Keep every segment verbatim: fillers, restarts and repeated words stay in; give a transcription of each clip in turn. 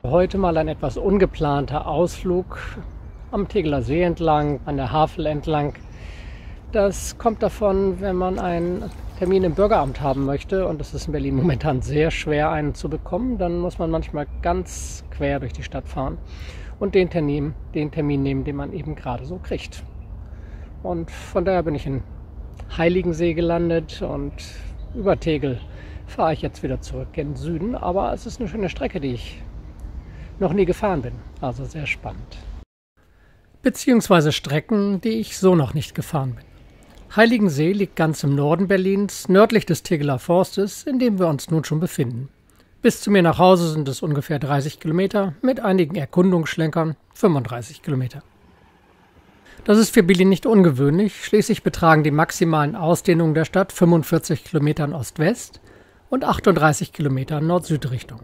Heute mal ein etwas ungeplanter Ausflug am Tegeler See entlang, an der Havel entlang. Das kommt davon, wenn man einen Termin im Bürgeramt haben möchte, und das ist in Berlin momentan sehr schwer, einen zu bekommen, dann muss man manchmal ganz quer durch die Stadt fahren und den Termin, den Termin nehmen, den man eben gerade so kriegt. Und von daher bin ich in Heiligensee gelandet und über Tegel fahre ich jetzt wieder zurück in den Süden, aber es ist eine schöne Strecke, die ich noch nie gefahren bin, also sehr spannend. Beziehungsweise Strecken, die ich so noch nicht gefahren bin. Heiligensee liegt ganz im Norden Berlins, nördlich des Tegeler Forstes, in dem wir uns nun schon befinden. Bis zu mir nach Hause sind es ungefähr dreißig Kilometer, mit einigen Erkundungsschlenkern fünfunddreißig Kilometer. Das ist für Berlin nicht ungewöhnlich, schließlich betragen die maximalen Ausdehnungen der Stadt fünfundvierzig Kilometer in Ost-West und achtunddreißig Kilometer in Nord-Süd-Richtung.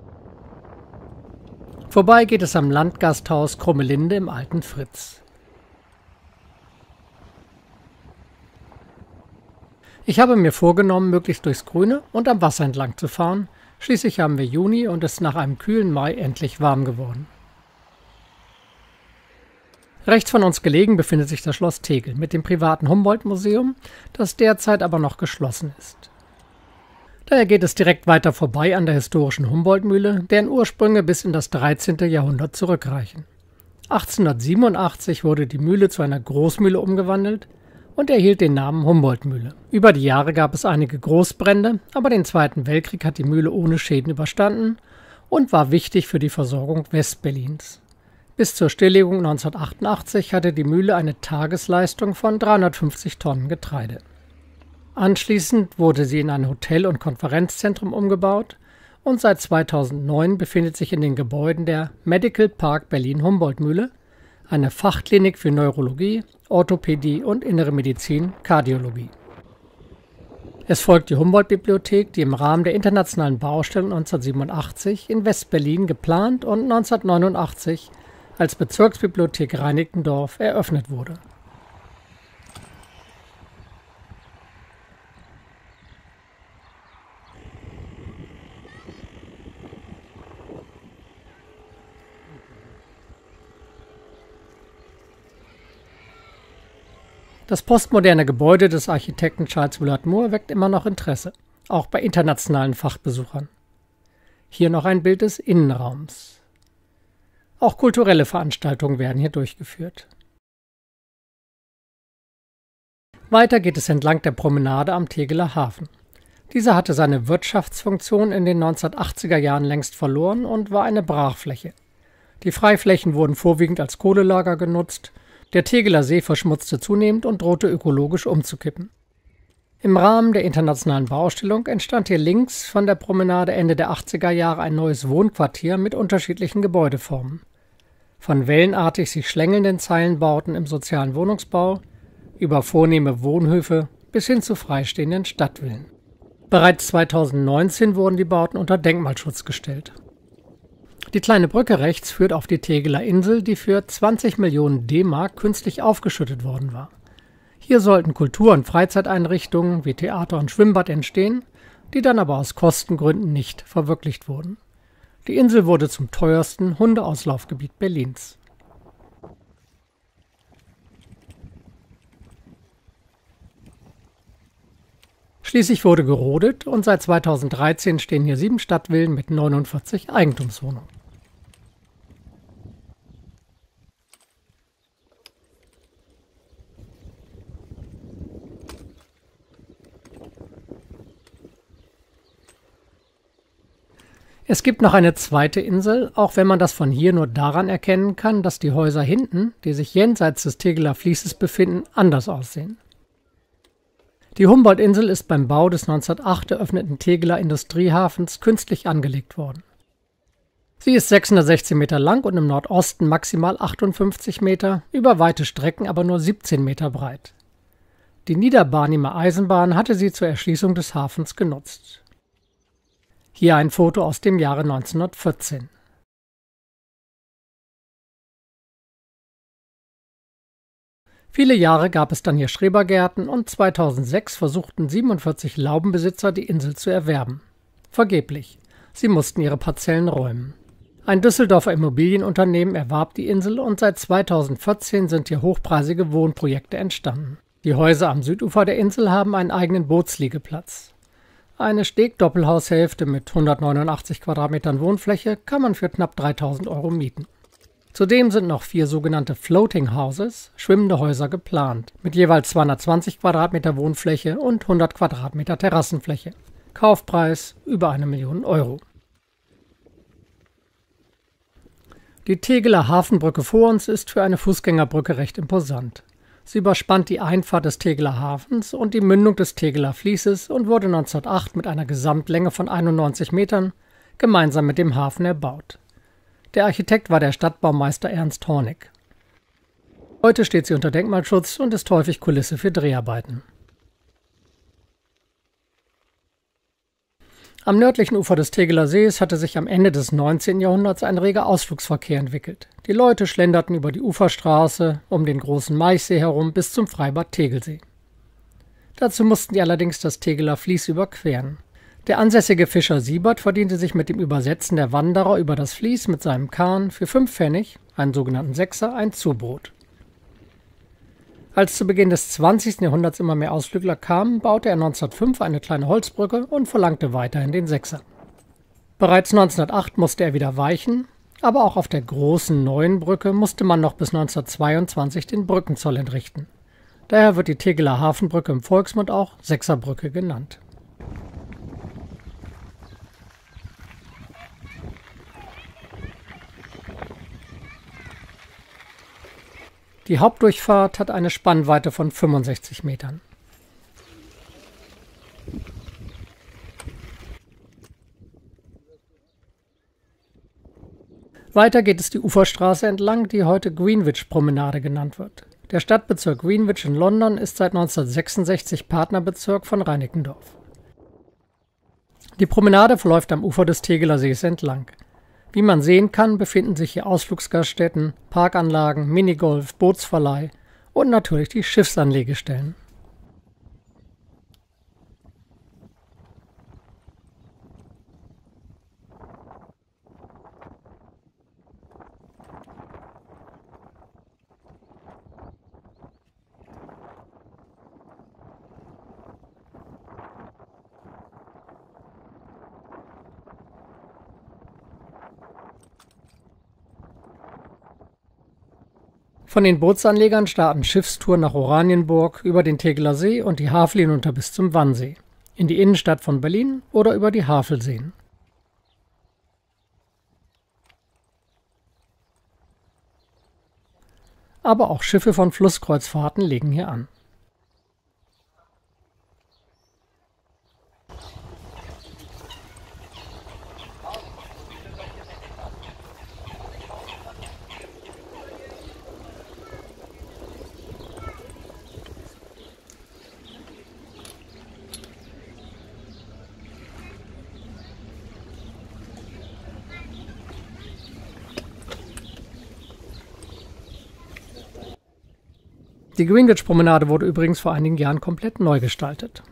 Vorbei geht es am Landgasthaus Krummelinde im Alten Fritz. Ich habe mir vorgenommen, möglichst durchs Grüne und am Wasser entlang zu fahren. Schließlich haben wir Juni und es ist nach einem kühlen Mai endlich warm geworden. Rechts von uns gelegen befindet sich das Schloss Tegel mit dem privaten Humboldt-Museum, das derzeit aber noch geschlossen ist. Daher geht es direkt weiter vorbei an der historischen Humboldt-Mühle, deren Ursprünge bis in das dreizehnte Jahrhundert zurückreichen. achtzehnhundertsiebenundachtzig wurde die Mühle zu einer Großmühle umgewandelt und erhielt den Namen Humboldt-Mühle. Über die Jahre gab es einige Großbrände, aber den Zweiten Weltkrieg hat die Mühle ohne Schäden überstanden und war wichtig für die Versorgung Westberlins. Bis zur Stilllegung neunzehnhundertachtundachtzig hatte die Mühle eine Tagesleistung von dreihundertfünfzig Tonnen Getreide. Anschließend wurde sie in ein Hotel- und Konferenzzentrum umgebaut und seit zweitausendneun befindet sich in den Gebäuden der Medical Park Berlin-Humboldt-Mühle, eine Fachklinik für Neurologie, Orthopädie und Innere Medizin, Kardiologie. Es folgt die Humboldt-Bibliothek, die im Rahmen der Internationalen Baustellung neunzehnhundertsiebenundachtzig in West-Berlin geplant und neunzehnhundertneunundachtzig als Bezirksbibliothek Reinickendorf eröffnet wurde. Das postmoderne Gebäude des Architekten Charles Willard Moore weckt immer noch Interesse, auch bei internationalen Fachbesuchern. Hier noch ein Bild des Innenraums. Auch kulturelle Veranstaltungen werden hier durchgeführt. Weiter geht es entlang der Promenade am Tegeler Hafen. Dieser hatte seine Wirtschaftsfunktion in den neunzehnhundertachtziger Jahren längst verloren und war eine Brachfläche. Die Freiflächen wurden vorwiegend als Kohlelager genutzt. Der Tegeler See verschmutzte zunehmend und drohte ökologisch umzukippen. Im Rahmen der internationalen Baustellung entstand hier links von der Promenade Ende der achtziger Jahre ein neues Wohnquartier mit unterschiedlichen Gebäudeformen. Von wellenartig sich schlängelnden Zeilenbauten im sozialen Wohnungsbau über vornehme Wohnhöfe bis hin zu freistehenden Stadtvillen. Bereits zweitausendneunzehn wurden die Bauten unter Denkmalschutz gestellt. Die kleine Brücke rechts führt auf die Tegeler Insel, die für zwanzig Millionen D-Mark künstlich aufgeschüttet worden war. Hier sollten Kultur- und Freizeiteinrichtungen wie Theater und Schwimmbad entstehen, die dann aber aus Kostengründen nicht verwirklicht wurden. Die Insel wurde zum teuersten Hundeauslaufgebiet Berlins. Schließlich wurde gerodet und seit zweitausenddreizehn stehen hier sieben Stadtvillen mit neunundvierzig Eigentumswohnungen. Es gibt noch eine zweite Insel, auch wenn man das von hier nur daran erkennen kann, dass die Häuser hinten, die sich jenseits des Tegeler Fließes befinden, anders aussehen. Die Humboldt-Insel ist beim Bau des neunzehnhundertacht eröffneten Tegeler Industriehafens künstlich angelegt worden. Sie ist sechshundertsechzehn Meter lang und im Nordosten maximal achtundfünfzig Meter, über weite Strecken aber nur siebzehn Meter breit. Die Niederbarnimer Eisenbahn hatte sie zur Erschließung des Hafens genutzt. Hier ein Foto aus dem Jahre neunzehnhundertvierzehn. Viele Jahre gab es dann hier Schrebergärten und zweitausendsechs versuchten siebenundvierzig Laubenbesitzer, die Insel zu erwerben. Vergeblich. Sie mussten ihre Parzellen räumen. Ein Düsseldorfer Immobilienunternehmen erwarb die Insel und seit zweitausendvierzehn sind hier hochpreisige Wohnprojekte entstanden. Die Häuser am Südufer der Insel haben einen eigenen Bootsliegeplatz. Eine Steg-Doppelhaushälfte mit hundertneunundachtzig Quadratmetern Wohnfläche kann man für knapp dreitausend Euro mieten. Zudem sind noch vier sogenannte Floating Houses, schwimmende Häuser, geplant, mit jeweils zweihundertzwanzig Quadratmeter Wohnfläche und hundert Quadratmeter Terrassenfläche. Kaufpreis über eine Million Euro. Die Tegeler Hafenbrücke vor uns ist für eine Fußgängerbrücke recht imposant. Sie überspannt die Einfahrt des Tegeler Hafens und die Mündung des Tegeler Fließes und wurde neunzehnhundertacht mit einer Gesamtlänge von einundneunzig Metern gemeinsam mit dem Hafen erbaut. Der Architekt war der Stadtbaumeister Ernst Hornig. Heute steht sie unter Denkmalschutz und ist häufig Kulisse für Dreharbeiten. Am nördlichen Ufer des Tegeler Sees hatte sich am Ende des neunzehnten Jahrhunderts ein reger Ausflugsverkehr entwickelt. Die Leute schlenderten über die Uferstraße um den großen Maichsee herum bis zum Freibad Tegelsee. Dazu mussten die allerdings das Tegeler Fließ überqueren. Der ansässige Fischer Siebert verdiente sich mit dem Übersetzen der Wanderer über das Fließ mit seinem Kahn für fünf Pfennig, einen sogenannten Sechser, ein Zubrot. Als zu Beginn des zwanzigsten Jahrhunderts immer mehr Ausflügler kamen, baute er neunzehnhundertfünf eine kleine Holzbrücke und verlangte weiterhin den Sechser. Bereits neunzehnhundertacht musste er wieder weichen, aber auch auf der großen neuen Brücke musste man noch bis neunzehnhundertzweiundzwanzig den Brückenzoll entrichten. Daher wird die Tegeler Hafenbrücke im Volksmund auch Sechserbrücke genannt. Die Hauptdurchfahrt hat eine Spannweite von fünfundsechzig Metern. Weiter geht es die Uferstraße entlang, die heute Greenwich-Promenade genannt wird. Der Stadtbezirk Greenwich in London ist seit neunzehnhundertsechsundsechzig Partnerbezirk von Reinickendorf. Die Promenade verläuft am Ufer des Tegeler Sees entlang. Wie man sehen kann, befinden sich hier Ausflugsgaststätten, Parkanlagen, Minigolf, Bootsverleih und natürlich die Schiffsanlegestellen. Von den Bootsanlegern starten Schiffstouren nach Oranienburg, über den Tegeler See und die Havel hinunter bis zum Wannsee, in die Innenstadt von Berlin oder über die Havelseen. Aber auch Schiffe von Flusskreuzfahrten legen hier an. Die Greenwich-Promenade wurde übrigens vor einigen Jahren komplett neu gestaltet.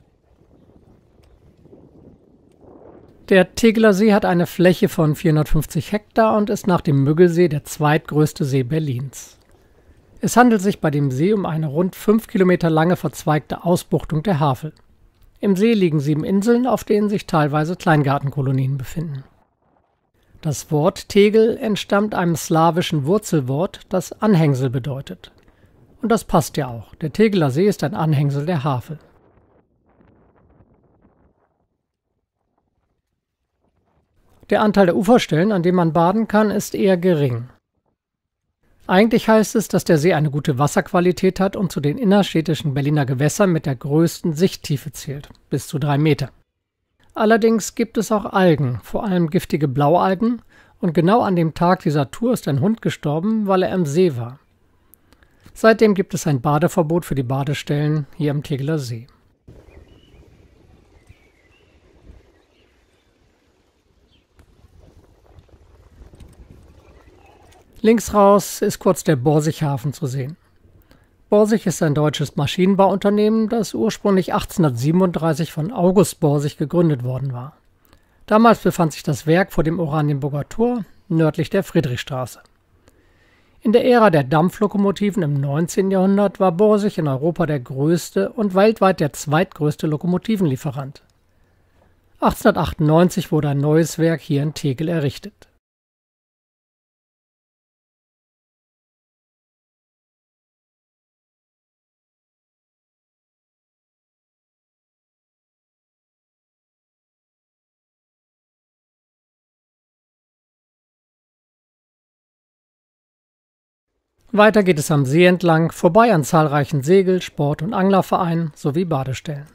Der Tegeler See hat eine Fläche von vierhundertfünfzig Hektar und ist nach dem Müggelsee der zweitgrößte See Berlins. Es handelt sich bei dem See um eine rund fünf Kilometer lange verzweigte Ausbuchtung der Havel. Im See liegen sieben Inseln, auf denen sich teilweise Kleingartenkolonien befinden. Das Wort Tegel entstammt einem slawischen Wurzelwort, das Anhängsel bedeutet. Und das passt ja auch. Der Tegeler See ist ein Anhängsel der Havel. Der Anteil der Uferstellen, an dem man baden kann, ist eher gering. Eigentlich heißt es, dass der See eine gute Wasserqualität hat und zu den innerstädtischen Berliner Gewässern mit der größten Sichttiefe zählt, bis zu drei Meter. Allerdings gibt es auch Algen, vor allem giftige Blaualgen, und genau an dem Tag dieser Tour ist ein Hund gestorben, weil er im See war. Seitdem gibt es ein Badeverbot für die Badestellen hier am Tegeler See. Links raus ist kurz der Borsighafen zu sehen. Borsig ist ein deutsches Maschinenbauunternehmen, das ursprünglich achtzehnhundertsiebenunddreißig von August Borsig gegründet worden war. Damals befand sich das Werk vor dem Oranienburger Tor, nördlich der Friedrichstraße. In der Ära der Dampflokomotiven im neunzehnten Jahrhundert war Borsig in Europa der größte und weltweit der zweitgrößte Lokomotivenlieferant. achtzehnhundertachtundneunzig wurde ein neues Werk hier in Tegel errichtet. Weiter geht es am See entlang, vorbei an zahlreichen Segel-, Sport- und Anglervereinen sowie Badestellen.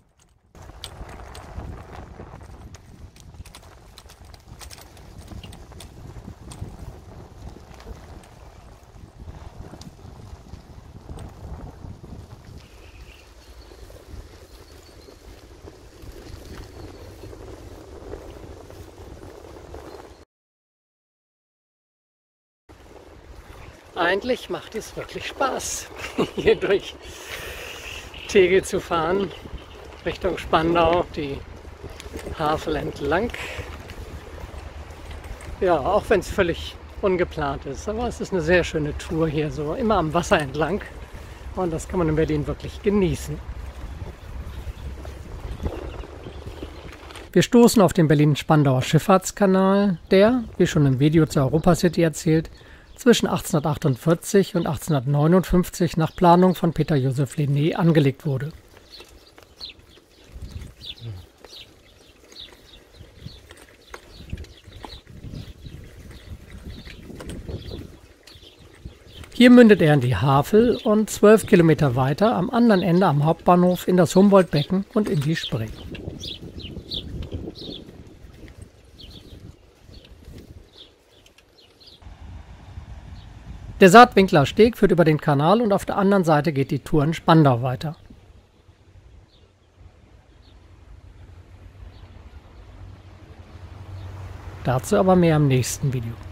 Eigentlich macht es wirklich Spaß, hier durch Tegel zu fahren, Richtung Spandau, die Havel entlang. Ja, auch wenn es völlig ungeplant ist, aber es ist eine sehr schöne Tour hier, so immer am Wasser entlang, und das kann man in Berlin wirklich genießen. Wir stoßen auf den Berlin-Spandauer Schifffahrtskanal, der, wie schon im Video zur Europacity erzählt, zwischen achtzehnhundertachtundvierzig und achtzehnhundertneunundfünfzig nach Planung von Peter Joseph Lenné angelegt wurde. Hier mündet er in die Havel und zwölf Kilometer weiter am anderen Ende am Hauptbahnhof in das Humboldtbecken und in die Spree. Der Saatwinkler Steg führt über den Kanal und auf der anderen Seite geht die Tour in Spandau weiter. Dazu aber mehr im nächsten Video.